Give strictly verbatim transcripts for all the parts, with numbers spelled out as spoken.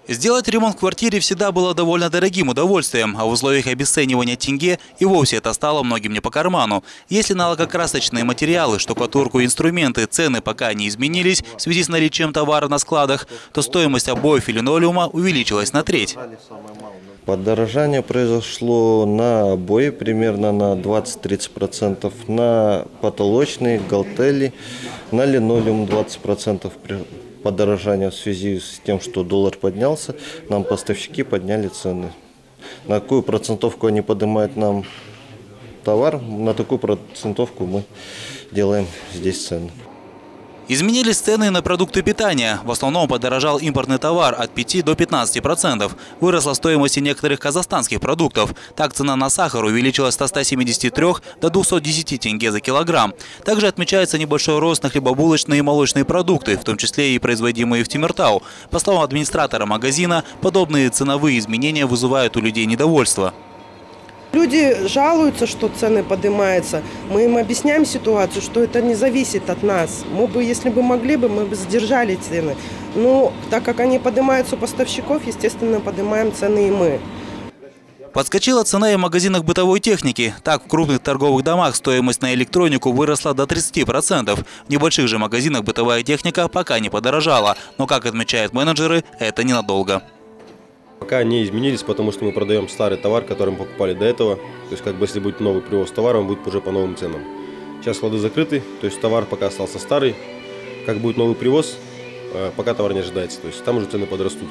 Сделать ремонт в квартире всегда было довольно дорогим удовольствием, а в условиях обесценивания тенге и вовсе это стало многим не по карману. Если на лакокрасочные материалы, штукатурку и инструменты цены пока не изменились в связи с наличием товара на складах, то стоимость обоев и линолеума увеличилась на треть. Подорожание произошло на обои примерно на двадцать-тридцать процентов, на потолочные, галтели, на линолеум двадцать процентов подорожание в связи с тем, что доллар поднялся, нам поставщики подняли цены. На какую процентовку они поднимают нам товар, на такую процентовку мы делаем здесь цены. Изменились цены на продукты питания. В основном подорожал импортный товар от пяти до пятнадцати процентов. Выросла стоимость и некоторых казахстанских продуктов. Так цена на сахар увеличилась со ста семидесяти трёх до двухсот десяти тенге за килограмм. Также отмечается небольшой рост на хлебобулочные и молочные продукты, в том числе и производимые в Темиртау. По словам администратора магазина, подобные ценовые изменения вызывают у людей недовольство. Люди жалуются, что цены поднимаются. Мы им объясняем ситуацию, что это не зависит от нас. Мы бы, если бы могли бы, мы бы сдержали цены. Но так как они поднимаются у поставщиков, естественно, поднимаем цены и мы. Подскочила цена и в магазинах бытовой техники. Так, в крупных торговых домах стоимость на электронику выросла до тридцати процентов. В небольших же магазинах бытовая техника пока не подорожала. Но, как отмечают менеджеры, это ненадолго. Пока не изменились, потому что мы продаем старый товар, который мы покупали до этого. То есть, как бы, если будет новый привоз товара, он будет уже по новым ценам. Сейчас склады закрыты, то есть товар пока остался старый. Как будет новый привоз, пока товар не ожидается. То есть там уже цены подрастут.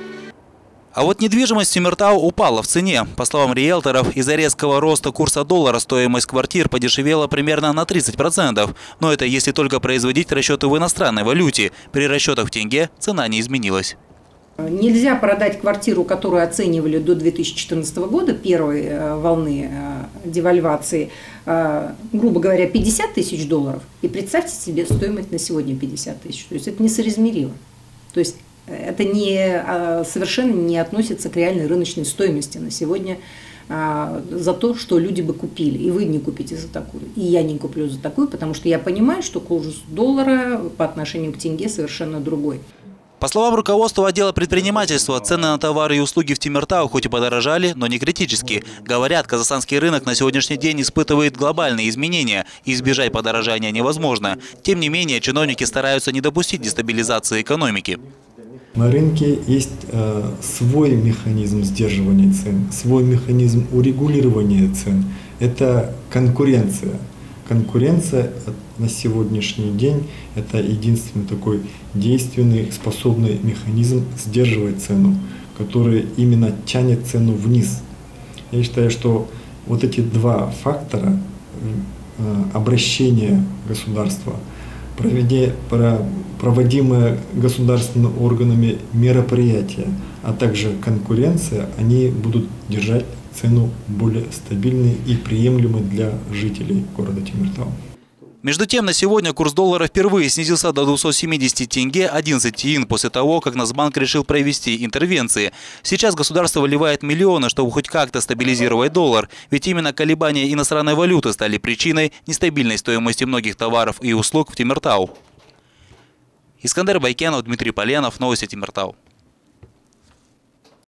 А вот недвижимость в Темиртау упала в цене. По словам риэлторов, из-за резкого роста курса доллара стоимость квартир подешевела примерно на тридцать процентов. Но это если только производить расчеты в иностранной валюте. При расчетах в тенге цена не изменилась. Нельзя продать квартиру, которую оценивали до две тысячи четырнадцатого года, первой волны девальвации, грубо говоря, пятьдесят тысяч долларов. И представьте себе стоимость на сегодня пятьдесят тысяч. То есть это несоизмеримо. То есть это не, совершенно не относится к реальной рыночной стоимости на сегодня за то, что люди бы купили. И вы не купите за такую. И я не куплю за такую, потому что я понимаю, что курс доллара по отношению к тенге совершенно другой. По словам руководства отдела предпринимательства, цены на товары и услуги в Темиртау хоть и подорожали, но не критически. Говорят, казахстанский рынок на сегодняшний день испытывает глобальные изменения, и избежать подорожания невозможно. Тем не менее, чиновники стараются не допустить дестабилизации экономики. На рынке есть э, свой механизм сдерживания цен, свой механизм урегулирования цен. Это конкуренция. Конкуренция на сегодняшний день – это единственный такой действенный, способный механизм сдерживать цену, который именно тянет цену вниз. Я считаю, что вот эти два фактора – обращение государства, проводимые государственными органами мероприятия, а также конкуренция, они будут держать цену более стабильной и приемлемой для жителей города Темиртау. Между тем, на сегодня курс доллара впервые снизился до двухсот семидесяти тенге одиннадцать тиын после того, как Нацбанк решил провести интервенции. Сейчас государство выливает миллионы, чтобы хоть как-то стабилизировать доллар. Ведь именно колебания иностранной валюты стали причиной нестабильной стоимости многих товаров и услуг в Темиртау. Искандер Байкенов, Дмитрий Поленов, новости Темиртау.